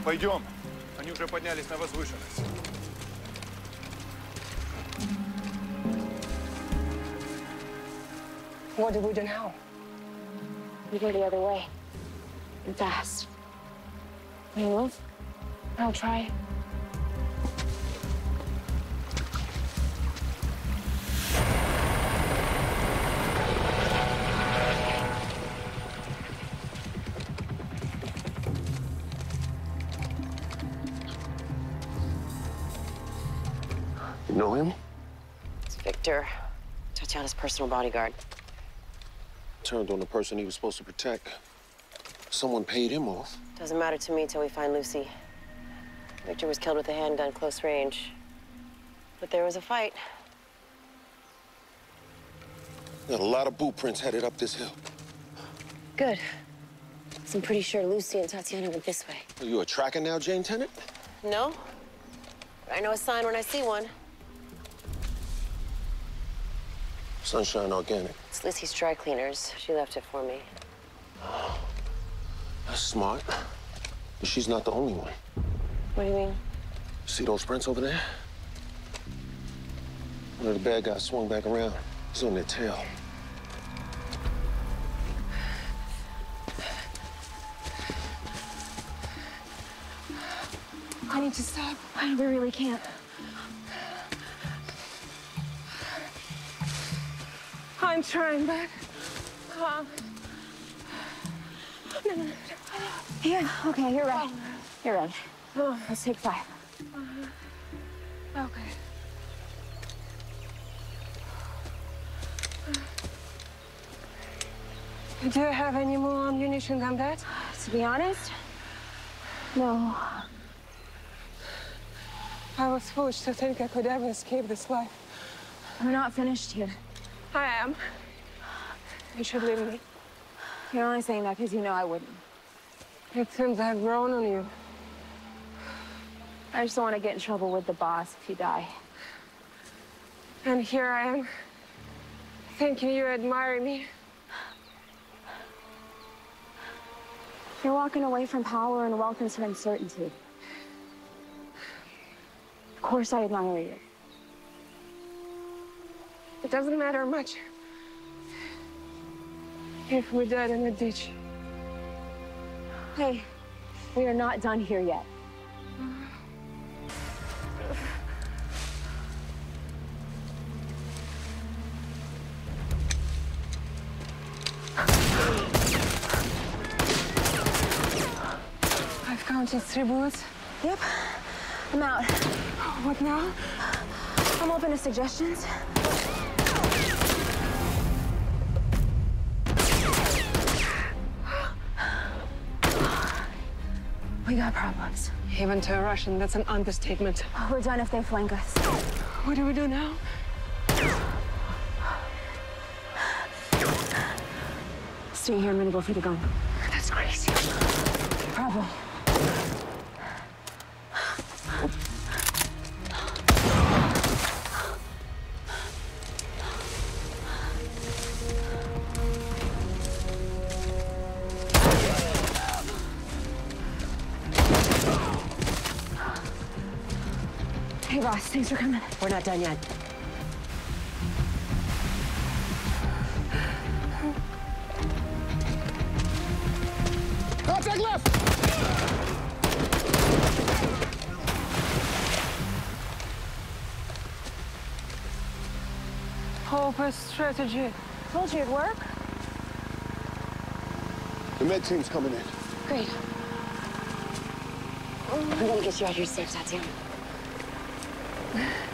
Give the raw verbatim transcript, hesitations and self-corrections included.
Пойдем. Они уже поднялись на возвышенность. What do we do now? We go the other way. And fast. Can you move? I'll try. You know him? It's Victor, Tatiana's personal bodyguard. Turned on the person he was supposed to protect. Someone paid him off. Doesn't matter to me till we find Lucy. Victor was killed with a handgun, close range. But there was a fight. Got a lot of boot prints headed up this hill. Good. 'Cause I'm pretty sure Lucy and Tatiana went this way. Are you a tracker now, Jane Tennant? No? But I know a sign when I see one. Sunshine Organic. It's Lucy's dry cleaners. She left it for me. That's smart. But she's not the only one. What do you mean? See those prints over there? One of the bad guys swung back around. He's on their tail. I need to stop. We really can't. I'm trying, but... Uh, no, no, no. Yeah, okay, you're right. You're right. Oh. Let's take five. Uh, okay. Do you have any more ammunition than that? To be honest, no. I was foolish to think I could ever escape this life. We're not finished here. I am. You should leave me. You're only saying that because you know I wouldn't. It seems I've grown on you. I just don't want to get in trouble with the boss if you die. And here I am, thinking you admire me. You're walking away from power and welcome to uncertainty. Of course I admire you. It doesn't matter much if we're dead in a ditch. Hey, we are not done here yet. I've counted three bullets. Yep, I'm out. What now? I'm open to suggestions. We got problems. Even to a Russian, that's an understatement. We're done if they flank us. What do we do now? Stay here, I'm gonna go for the gun. That's crazy. Problem. Hey, boss, thanks for coming. We're not done yet. Contact left! Hopeless strategy. Told you it'd work. The med team's coming in. Great. I'm gonna get you out of here safe, Tatiana.